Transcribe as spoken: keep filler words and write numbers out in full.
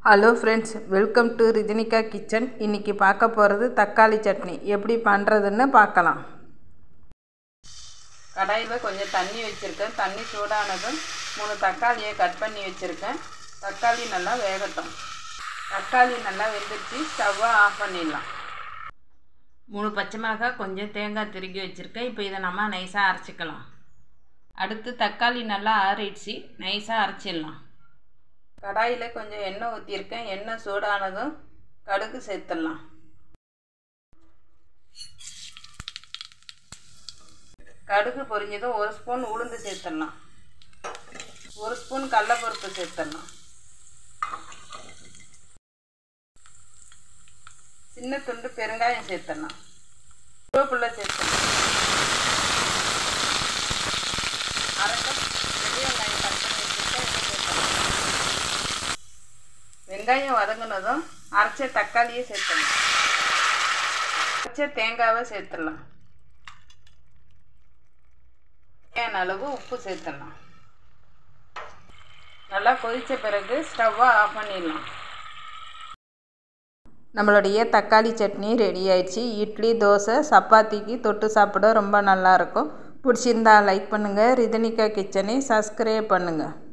Hello friends, welcome to Rithinika kitchen. இன்றைக்கி பார்க்க போகிறது தக்காளி சட்னி எப்படி பண்ணுறதுன்னு பார்க்கலாம். கடாயில் கொஞ்சம் தண்ணி வச்சுருக்கேன். தண்ணி சூடானதும் மூணு தக்காளியை கட் பண்ணி வச்சுருக்கேன். தக்காளி நல்லா வேகட்டும். தக்காளி நல்லா வெந்துருச்சு. ஸ்டவ்வை ஆஃப் பண்ணிடலாம். மூணு பச்சை மிளகாய், கொஞ்சம் தேங்காய் திருக்கி வச்சுருக்கேன். இப்போ இதை நம்ம நைஸாக அரைச்சிக்கலாம். அடுத்து தக்காளி நல்லா ஆறிடுச்சு. நைஸாக அரைச்சிடலாம். கடாயில் கொஞ்சம் எண்ணெய் ஊற்றிருக்கேன். எண்ணெய் சூடானதும் கடுகு சேர்த்துடலாம். கடுகு பொரிஞ்சதும் ஒரு ஸ்பூன் உளுந்து சேர்த்துடலாம். ஒரு ஸ்பூன் கடலைப்பருப்பு சேர்த்துடலாம். சின்ன துண்டு பெருங்காயம் சேர்த்துடலாம். கருவேப்பிலை சேர்த்துடலாம். அரை கப் பெரிய வெங்காயம் கட் பண்ணி வச்சுருக்கேன். இதை சேர்த்துடலாம். வெங்காயம் வதங்கினதும் அரைச்ச தக்காளியை சேர்த்துடலாம். அரைச்ச தேங்காவை சேர்த்துடலாம். தேவையான அளவு உப்பு சேர்த்துடலாம். நல்லா கொதித்த பிறகு ஸ்டவ்வை ஆஃப் பண்ணிடலாம். நம்மளுடைய தக்காளி சட்னி ரெடி ஆயிடுச்சு. இட்லி, தோசை, சப்பாத்திக்கு தொட்டு சாப்பிட ரொம்ப நல்லாயிருக்கும். பிடிச்சிருந்தா லைக் பண்ணுங்கள். ரிதினிகா கிச்சனை சப்ஸ்கிரைப் பண்ணுங்கள்.